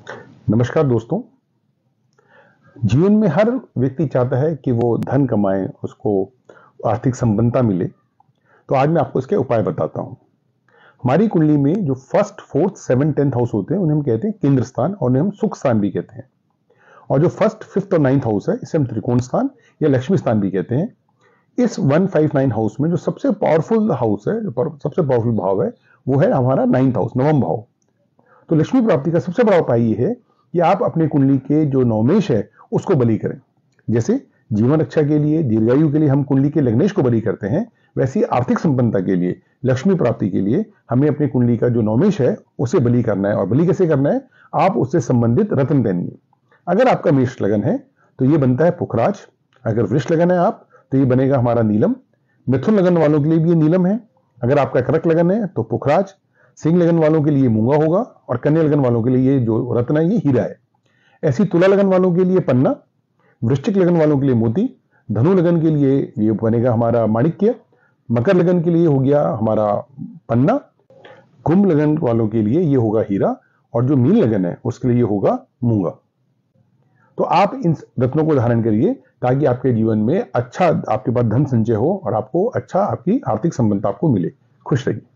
नमस्कार दोस्तों। जीवन में हर व्यक्ति चाहता है कि वो धन कमाए, उसको आर्थिक संपन्नता मिले। तो आज मैं आपको इसके उपाय बताता हूं। हमारी कुंडली में जो first, fourth, seven, 10th house होते हैं उन्हें हम कहते हैं केंद्र स्थान और उन्हें हम सुख स्थान भी कहते हैं। और जो फर्स्ट, फिफ्थ और 9th हाउस है इसे हम त्रिकोण स्थान या लक्ष्मी स्थान भी कहते हैं। इस 159 हाउस में जो सबसे पावरफुल हाउस है, जो सबसे पावरफुल भाव है, वो है हमारा 9th हाउस, नवम भाव। तो लक्ष्मी प्राप्ति का सबसे बड़ा उपाय ये है कि आप अपने कुंडली के जो नवमेश है उसको बलि करें। जैसे जीवन रक्षा के लिए, दीर्घायु के लिए हम कुंडली के लग्नेश को बलि करते हैं, वैसे ही आर्थिक संपन्नता के लिए, लक्ष्मी प्राप्ति के लिए हमें अपनी कुंडली का जो नवमेश है उसे बलि करना है। और बलि कैसे करना है? आप उससे संबंधित रत्न पहनिए। अगर आपका मेष लगन है तो ये बनता है पुखराज। अगर वृष लगन है आप तो ये बनेगा हमारा नीलम। मिथुन लगन वालों के लिए भी ये नीलम है। अगर आपका कर्क लगन है तो पुखराज। सिंह लगन वालों के लिए मूंगा होगा और कन्या लगन वालों के लिए ये जो रत्न है ये हीरा है। ऐसी तुला लगन वालों के लिए पन्ना, वृश्चिक लगन वालों के लिए मोती, धनु लगन के लिए ये बनेगा हमारा माणिक्य, मकर लगन के लिए हो गया हमारा पन्ना, कुंभ लगन वालों के लिए ये होगा हीरा और जो मीन लगन है उसके लिए ये होगा मूंगा। तो आप इन रत्नों को धारण करिए ताकि आपके जीवन में अच्छा, आपके पास धन संचय हो और आपको अच्छा, आपकी आर्थिक संपन्नता आपको मिले। खुश रहिए।